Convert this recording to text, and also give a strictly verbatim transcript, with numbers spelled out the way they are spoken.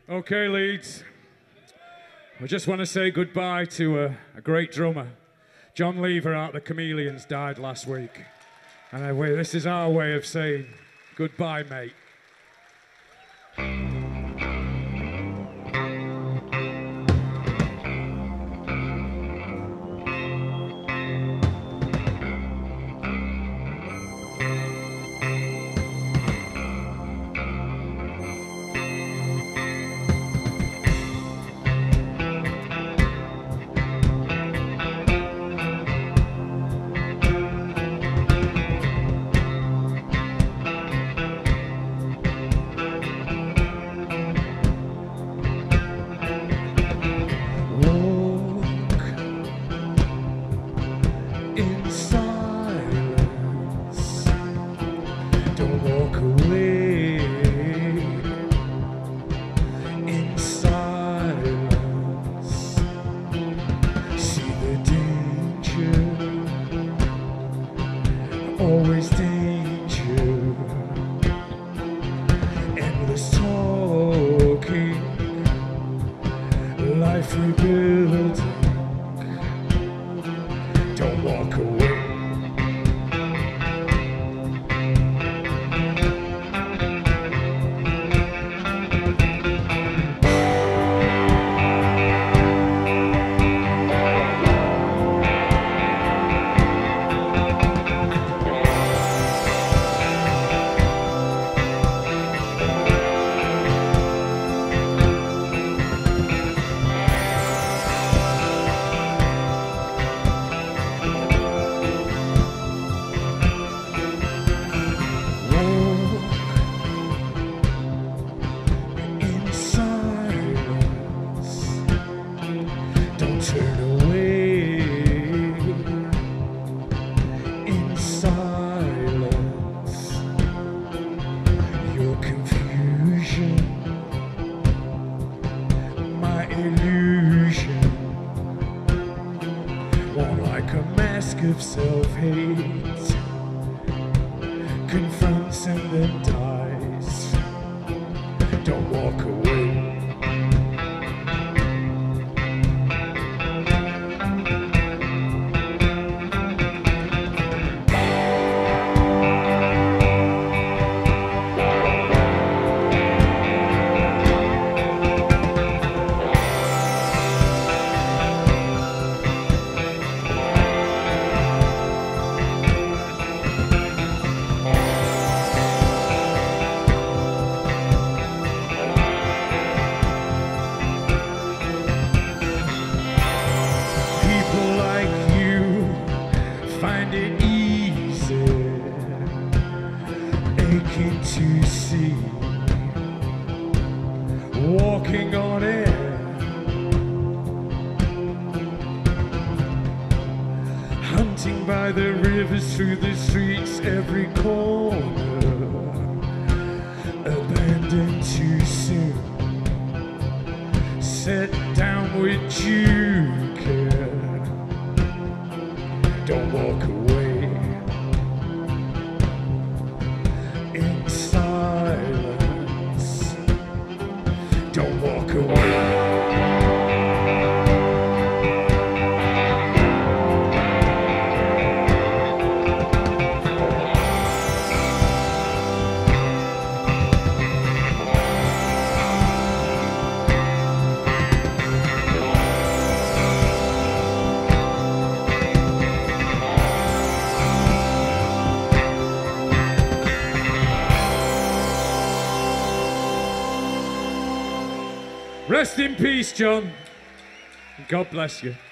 Okay, Leeds. I just want to say goodbye to a, a great drummer. John Lever out the Chameleons died last week. And I, this is our way of saying goodbye, mate. Always danger, endless talking, life rebuilding. Don't walk away. Turn away in silence. Your confusion, my illusion, one like a mask of self-hate, confronts and then dies. Don't walk away. Find it easy, aching to see, walking on air, hunting by the rivers, through the streets, every corner, abandoned too soon, set down with due care. Don't walk away in silence. Don't walk away. Rest in peace, John. God bless you.